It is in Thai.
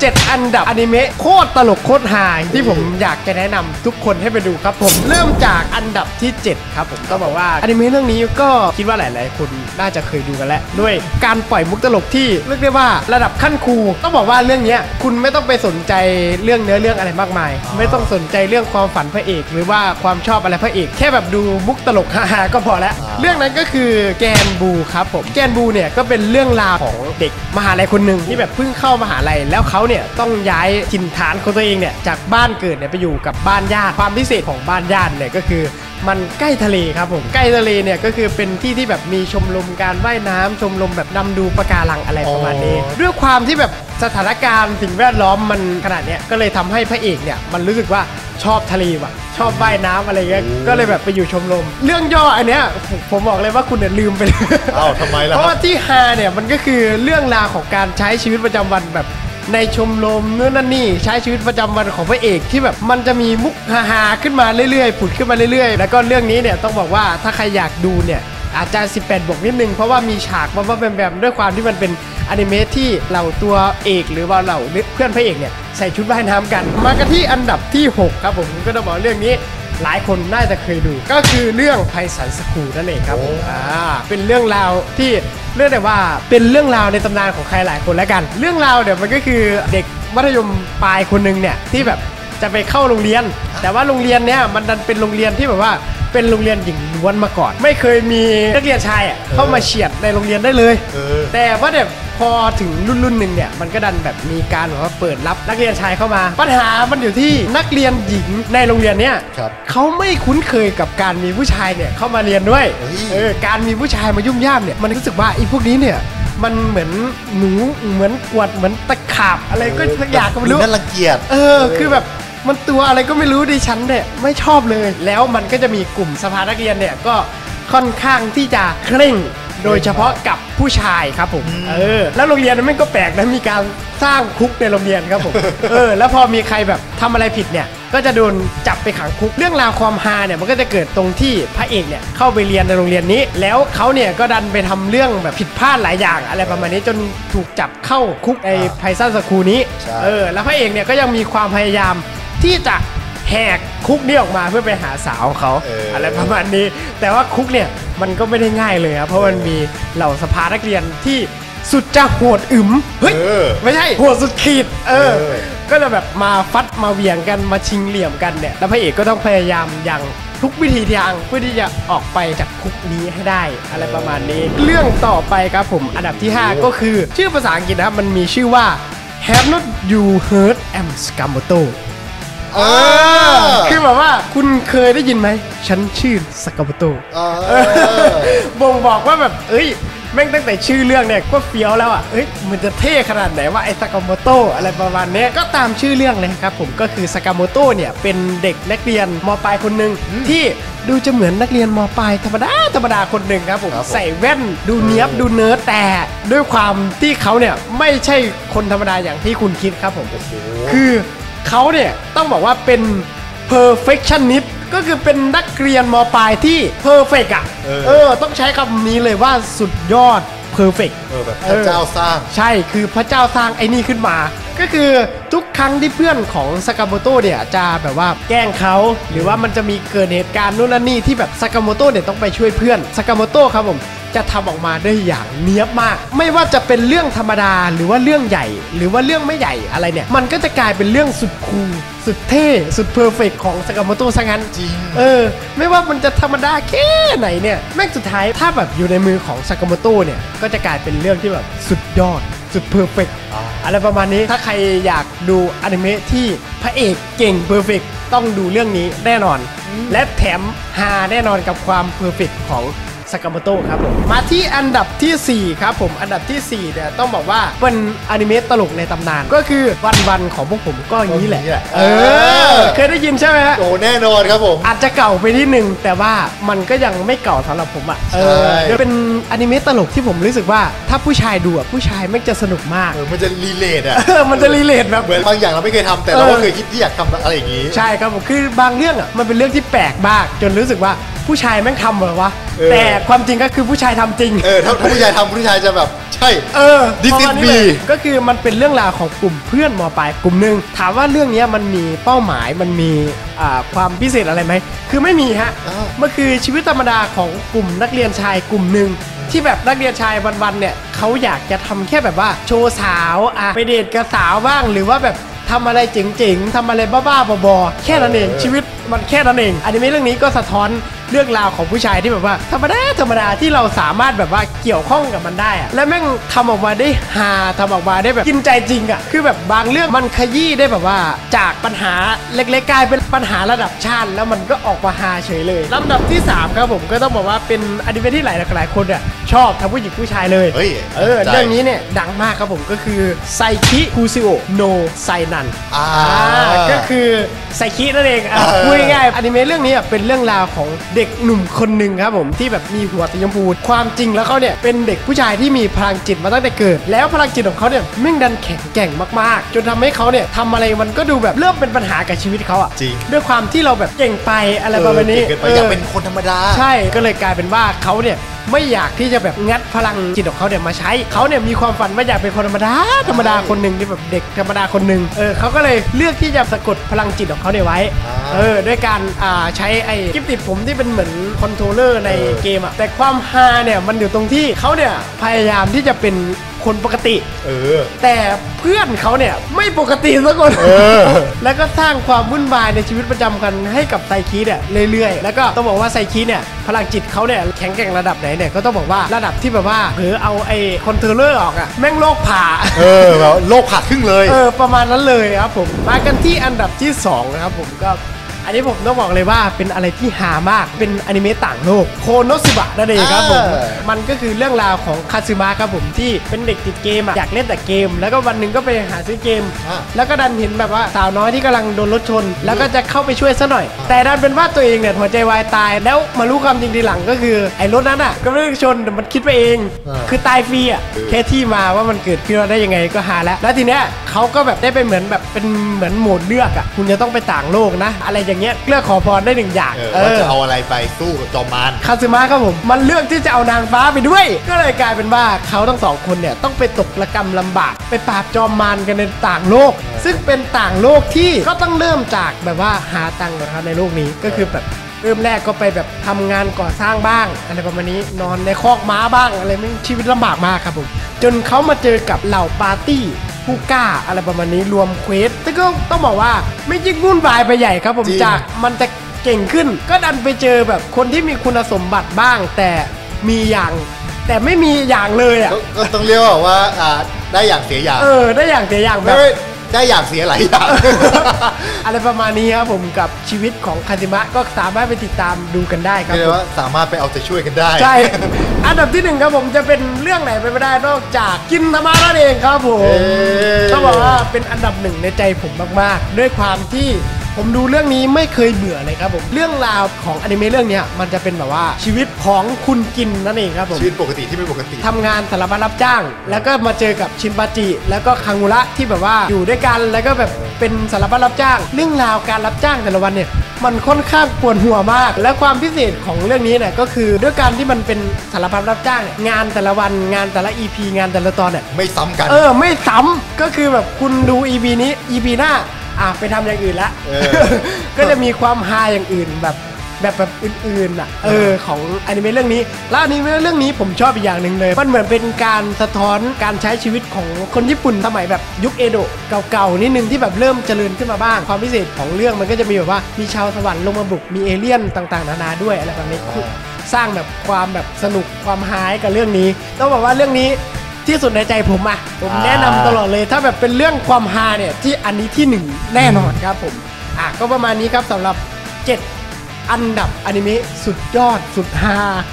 7 อันดับอนิเมะโคตรตลกโคตรฮาที่ผมอยากจะแนะนำทุกคนให้ไปดูครับผมเริ่มจากอันดับที่7ครับผมต้องบอกว่าอนิเมะเรื่องนี้ก็คิดว่าหลายๆคนน่าจะเคยดูกันแล้วด้วยการปล่อยมุกตลกที่เรียกได้ว่าระดับขั้นครูต้องบอกว่าเรื่องนี้คุณไม่ต้องไปสนใจเรื่องเนื้อเรื่องอะไรมากมายไม่ต้องสนใจเรื่องความฝันพระเอกหรือว่าความชอบอะไรพระเอกแค่แบบดูมุกตลกฮาๆก็พอแล้วเรื่องนั้นก็คือแกนบูครับผมแกนบูเนี่ยก็เป็นเรื่องราวของเด็กมหาลัยคนหนึ่งที่แบบเพิ่งเข้ามหาลัยแล้วเขาเนี่ยต้องย้ายถิ่นฐานของตัวเองเนี่ยจากบ้านเกิดเนี่ยไปอยู่กับบ้านญาติความพิเศษของบ้านญาติเนี่ยก็คือมันใกล้ทะเลครับผมใกล้ทะเลเนี่ยก็คือเป็นที่ที่แบบมีชมรมการว่ายน้ำชมรมแบบนำดูปะการังอะไรประมาณนี้ด้วยความที่แบบสถานการณ์สิ่งแวดล้อมมันขนาดเนี้ยก็เลยทำให้พระเอกเนี่ยมันรู้สึกว่าชอบทะเลว่ะชอบว่ายน้ำอะไรเงี้ยก็เลยแบบไปอยู่ชมรมเรื่องย่ออันเนี้ยผมบอกเลยว่าคุณเนี่ยลืมไปเลยทำไมล่ะเพราะว่าที่ฮาเนี่ยมันก็คือเรื่องราวของการใช้ชีวิตประจำวันแบบในชมรมนู่นนั่นนี่ใช้ชีวิตประจำวันของพระเอกที่แบบมันจะมีมุกฮาๆขึ้นมาเรื่อยๆผุดขึ้นมาเรื่อยๆแล้วก็เรื่องนี้เนี่ยต้องบอกว่าถ้าใครอยากดูเนี่ยอาจจะ18 บวกนิดนึงเพราะว่ามีฉากว่าแบบด้วยความที่มันเป็นอนิเมะที่เหล่าตัวเอกหรือว่าเหล่าเพื่อนพระเอกเนี่ยใส่ชุดว่ายน้ำกันมากันที่อันดับที่6ครับผมก็ต้องบอกเรื่องนี้หลายคนน่าจะเคยดูก็คือเรื่องไพศาลสคูลนั่นเองครับผมเป็นเรื่องราวที่เรียกได้ว่าเป็นเรื่องราวในตำนานของใครหลายคนแล้วกันเรื่องราวเดี๋ยวมันก็คือเด็กมัธยมปลายคนนึงเนี่ยที่แบบจะไปเข้าโรงเรียนแต่ว่าโรงเรียนเนี้ยมันดันเป็นโรงเรียนที่แบบว่าเป็นโรงเรียนหญิงล้วนมาก่อนไม่เคยมีนักเรียนชายเข้ามาเฉียดในโรงเรียนได้เลยแต่ว่าแบบพอถึงรุ่นหนึ่งเนี่ยมันก็ดันแบบมีการแบบว่าเปิดรับนักเรียนชายเข้ามาปัญหามันอยู่ที่นักเรียนหญิงในโรงเรียนเนี่ยเขาไม่คุ้นเคยกับการมีผู้ชายเนี่ยเข้ามาเรียนด้วยการมีผู้ชายมายุ่มย่ามเนี่ยมันรู้สึกว่าไอ้พวกนี้เนี่ยมันเหมือนหนูเหมือนกวดเหมือนตะขาบอะไรก็สักอย่างก็ไม่รู้น่ารังเกียจคือแบบมันตัวอะไรก็ไม่รู้ดิฉันเนี่ยไม่ชอบเลยแล้วมันก็จะมีกลุ่มสภานักเรียนเนี่ยก็ค่อนข้างที่จะเคร่งโดยเฉพาะกับผู้ชายครับผมแล้วโรงเรียนมันก็แปลกนะมีการสร้างคุกในโรงเรียนครับผมแล้วพอมีใครแบบทำอะไรผิดเนี่ยก็จะโดนจับไปขังคุกเรื่องราวความฮาเนี่ยมันก็จะเกิดตรงที่พระเอกเนี่ยเข้าไปเรียนในโรงเรียนนี้แล้วเขาเนี่ยก็ดันไปทำเรื่องแบบผิดพลาดหลายอย่างอะไรประมาณนี้จนถูกจับเข้าคุกไอ้ไพศาลสคูลนี้แล้วพระเอกเนี่ยก็ยังมีความพยายามที่จะแหกคุกนี้ออกมาเพื่อไปหาสาวของเขาอะไรประมาณนี้แต่ว่าคุกเนี่ยมันก็ไม่ได้ง่ายเลยครับเพราะมันมีเหล่าสภานักเรียนที่สุดจะโหดเฮ้ยไม่ใช่โหดสุดขีดก็จะแบบมาฟัดมาเหวี่ยงกันมาชิงเหลี่ยมกันเนี่ยแล้วพระเอกก็ต้องพยายามอย่างทุกวิธีทางเพื่อที่จะออกไปจากคุกนี้ให้ได้อะไรประมาณนี้เรื่องต่อไปครับผมอันดับที่5ก็คือชื่อภาษาอังกฤษนะครับมันมีชื่อว่า Have not you heard am Sakamotoคือแบบว่าคุณเคยได้ยินไหมฉันชื่อสากาโมโตะบ่งบอกว่าแบบแม่งตั้งแต่ชื่อเรื่องเนี่ยก็เฟี้ยวแล้วมันจะเท่ขนาดไหนว่าไอ้สากาโมโตะอะไรประมาณนี้ก็ตามชื่อเรื่องเลยครับผมก็คือสากาโมโตะเนี่ยเป็นเด็กนักเรียนม.ปลายคนหนึ่งที่ดูจะเหมือนนักเรียนม.ปลายธรรมดาคนหนึ่งครับผมใส่แว่นดูเนี้ยบดูเนิร์ดแต่ด้วยความที่เขาเนี่ยไม่ใช่คนธรรมดาอย่างที่คุณคิดครับผมคือเขาเนี่ยต้องบอกว่าเป็น perfectionist ก็คือเป็นนักเรียนม.ปลายที่ perfect ต้องใช้คำนี้เลยว่าสุดยอด perfect แบบพระเจ้าสร้างใช่คือพระเจ้าสร้างไอ้นี่ขึ้นมาก็คือทุกครั้งที่เพื่อนของสากาโมโตะเนี่ยจะแบบว่าแกล้งเขาหรือว่ามันจะมีเกิดเหตุการณ์นู่นนั่นนี่ที่แบบสากาโมโตะเนี่ยต้องไปช่วยเพื่อนสากาโมโตะครับผมจะทำออกมาได้อย่างเนี๊ยบมากไม่ว่าจะเป็นเรื่องธรรมดาหรือว่าเรื่องใหญ่หรือว่าเรื่องไม่ใหญ่อะไรเนี่ยมันก็จะกลายเป็นเรื่องสุดคูลสุดเท่สุดเพอร์เฟกต์ของสากาโมโตะซะงั้นจริงไม่ว่ามันจะธรรมดาแค่ไหนเนี่ยแม่งสุดท้ายถ้าแบบอยู่ในมือของสากาโมโตะเนี่ยก็จะกลายเป็นเรื่องที่แบบสุดยอดสุดเพอร์เฟกต์อะไรประมาณนี้ถ้าใครอยากดูอนิเมะที่พระเอกเก่งเพอร์เฟกต์ต้องดูเรื่องนี้แน่นอนและแถมฮาแน่นอนกับความเพอร์เฟกต์ของสากาโมโตะครับผมมาที่อันดับที่4ครับผมอันดับที่4เนี่ยต้องบอกว่าเป็นอนิเมะตลกในตำนานก็คือวันของพวกผมก็อย่างนี้แหละเคยได้ยินใช่ไหมฮะโอ้แน่นอนครับผมอาจจะเก่าไปนิดนึงแต่ว่ามันก็ยังไม่เก่าสำหรับผมเป็นอนิเมะตลกที่ผมรู้สึกว่าถ้าผู้ชายดูผู้ชายไม่จะสนุกมากมันจะรีเลทมันจะรีเลทแบบเหมือนบางอย่างเราไม่เคยทำแต่เราก็เคยคิดที่อยากทำอะไรอย่างนี้ใช่ครับผมคือบางเรื่องมันเป็นเรื่องที่แปลกมากจนรู้สึกว่าผู้ชายแม่งทำเหรอวะแต่ความจริงก็คือผู้ชายทำจริงถ้าผู้ชายทำผู้ชายจะแบบใช่ดิสนีย์ก็คือมันเป็นเรื่องราวของกลุ่มเพื่อนม.ปลายกลุ่มหนึ่งถามว่าเรื่องนี้มันมีเป้าหมายมันมีความพิเศษอะไรไหมคือไม่มีฮะมันคือชีวิตธรรมดาของกลุ่มนักเรียนชายกลุ่มหนึ่งที่แบบนักเรียนชายวันๆเนี่ยเขาอยากจะทำแค่แบบว่าโชว์สาวไปเดทกับสาวบ้างหรือว่าแบบทำอะไรเจ๋งๆทำอะไรบ้าๆบอๆแค่นั้นเองชีวิตมันแค่นั้นเองอนิเมะเรื่องนี้ก็สะท้อนเรื่องราวของผู้ชายที่แบบว่าธรรมดาที่เราสามารถแบบว่าเกี่ยวข้องกับมันได้อะและแม่งทำออกมาได้ฮาทำออกมาได้แบบกินใจจริงอะคือแบบบางเรื่องมันขยี้ได้แบบว่าจากปัญหาเล็กๆกลายเป็นปัญหาระดับชาติแล้วมันก็ออกมาฮาเฉยเลยลำดับที่3ครับผมก็ต้องบอกว่าเป็นอนิเมะที่หลายคนอะชอบทั้งผู้หญิงผู้ชายเลยเรื่องนี้เนี่ยดังมากครับผมก็คือไซคิคุซิโอโนไซนันก็คือไซคินั่นเองพูดง่ายๆอนิเมะเรื่องนี้เป็นเรื่องราวของเด็กหนุ่มคนหนึ่งครับผมที่แบบมีหัวสีชมพูความจริงแล้วเขาเนี่ยเป็นเด็กผู้ชายที่มีพลังจิตมาตั้งแต่เกิดแล้วพลังจิตของเขาเนี่ยมิ่งดันแข็งแกร่งมากๆจนทำให้เขาเนี่ยทำอะไรมันก็ดูแบบเริ่มเป็นปัญหากับชีวิตเขาอ่ะจริงด้วยความที่เราแบบเก่งไปอะไรประมาณนี้อยากเป็นคนธรรมดาใช่ก็เลยกลายเป็นว่าเขาเนี่ยไม่อยากที่จะแบบงัดพลังจิตของเขาเนี่ยมาใช้เขาเนี่ยมีความฝันว่าอยากเป็นคนธรรมดาคนหนึ่งที่แบบเด็กธรรมดาคนหนึ่งเขาก็เลยเลือกที่จะสะกดพลังจิตของเขาเนี่ยไว้ด้วยการใช้ไอ้กิ๊บติดผมที่เป็นเหมือนคอนโทรลเลอร์ในเกมอะแต่ความฮาเนี่ยมันอยู่ตรงที่เขาเนี่ยพยายามที่จะเป็นคนปกติแต่เพื่อนเขาเนี่ยไม่ปกติสักคนแล้วก็สร้างความวุ่นวายในชีวิตประจำกันให้กับไซคิเนี่ยเรื่อยๆแล้วก็ต้องบอกว่าไซคิเนี่ยพลังจิตเขาเนี่ยแข็งแกร่งระดับไหนเนี่ยก็ต้องบอกว่าระดับที่แบบว่าเอาไอ้คอนโทรลเลอร์ออกอะแม่งโลกผ่าแบบโลกผ่าครึ่งเลยประมาณนั้นเลยครับผมมากันที่อันดับที่2นะครับผมก็อันนี้ผมต้องบอกเลยว่าเป็นอะไรที่หามากเป็นอนิเมะต่างโลกโคโนสึบะนั่นเองครับผมมันก็คือเรื่องราวของคาซึมะครับผมที่เป็นเด็กติดเกมอยากเล่นแต่เกมแล้วก็วันหนึ่งก็ไปหาซื้อเกมแล้วก็ดันเห็นแบบว่าสาวน้อยที่กำลังโดนรถชนแล้วก็จะเข้าไปช่วยซะหน่อยแต่ดันเป็นว่าตัวเองเนี่ยหัวใจวายตายแล้วมารู้ความจริงทีหลังก็คือไอ้รถนั้นอ่ะก็ไม่ได้ชนแต่มันคิดไปเองคือตายฟรีอ่ะแค่ที่มาว่ามันเกิดขึ้นมาได้ยังไงก็หาแล้วทีเนี้ยเขาก็แบบได้ไปเหมือนแบบเป็นเหมือนโหมดเลือกอ่ะคุณจะต้องไปต่างโลกนะอะไรอย่างเงี้ยเลือกขอพรได้1อย่างว่าจะเอาอะไรไปสู้กับจอมมารคาซึมะครับผมมันเลือกที่จะเอานางฟ้าไปด้วยก็เลยกลายเป็นว่าเขาทั้ง2คนเนี่ยต้องไปตกระกำลำบากไปปราบจอมมารกันในต่างโลกซึ่งเป็นต่างโลกที่ก็ต้องเริ่มจากแบบว่าหาตังค์นะครับในโลกนี้ก็คือแบบเริ่มแรกก็ไปแบบทำงานก่อสร้างบ้างอะไรประมาณนี้นอนในคอกม้าบ้างอะไรไม่ชีวิตลำบากมากครับผมจนเขามาเจอกับเหล่าปาร์ตี้ผู้กล้าอะไรประมาณนี้รวมเควสแต่ก็ต้องบอกว่าไม่ยิ่งวุ่นวายไปใหญ่ครับผมจากมันจะเก่งขึ้นก็ดันไปเจอแบบคนที่มีคุณสมบัติบ้างแต่มีอย่างแต่ไม่มีอย่างเลยอ่ะก็ต้องเรียกว่าได้อย่างเสียอย่างได้อย่างเสียอย่างแบบได้อย่างเสียหลายอย่างอะไรประมาณนี้ครับผมกับชีวิตของคาซึมะก็สามารถไปติดตามดูกันได้ครับเรียกว่าสามารถไปเอาใจช่วยกันได้ใช่ อันดับที่1ครับผมจะเป็นเรื่องไหนไปไม่ได้นอกจากกินธรรมะนั่นเองครับผมต้องบอกว่าเป็นอันดับ1ในใจผมมากๆด้วยความที่ผมดูเรื่องนี้ไม่เคยเบื่อเลยครับผมเรื่องราวของอนิเมะเรื่องนี้มันจะเป็นแบบว่าชีวิตของคุณกินนั่นเองครับผมชีวิตปกติที่ไม่ปกติทำงานสารพัดรับจ้างแล้วก็มาเจอกับชินบาจิแล้วก็คังุระที่แบบว่าอยู่ด้วยกันแล้วก็แบบเป็นสารพัดรับจ้างเรื่องราวการรับจ้างแต่ละวันเนี่ยมันค่อนข้างปวดหัวมากและความพิเศษของเรื่องนี้เนี่ยก็คือด้วยการที่มันเป็นสารพัดรับจ้างเนี่ยงานแต่ละวันงานแต่ละ EP งานแต่ละตอนเนี่ยไม่ซ้ำกันไม่ซ้ำก็คือแบบคุณดู EP นี้ EP หน้าไปทำอย่างอื่นละก็จะมีความฮาอย่างอื่นแบบอื่นๆอ่ะของอนิเมะเรื่องนี้แล้วอนิเมะเรื่องนี้ผมชอบอีกอย่างหนึ่งเลยมันเหมือนเป็นการสะท้อนการใช้ชีวิตของคนญี่ปุ่นสมัยแบบยุคเอโดะเก่าๆนิดนึงที่แบบเริ่มเจริญขึ้นมาบ้างความพิเศษของเรื่องมันก็จะมีแบบว่ามีชาวสวรรค์ลงมาบุกมีเอเลี่ยนต่างๆนานาด้วยอะไรแบบนี้สร้างแบบความแบบสนุกความฮากับเรื่องนี้ต้องบอกว่าเรื่องนี้ที่สุดในใจผมผมแนะนำตลอดเลยถ้าแบบเป็นเรื่องความฮาเนี่ยที่อันนี้ที่1แน่นอนครับผมก็ประมาณนี้ครับสำหรับ7อันดับอนิเมะสุดยอดสุดฮา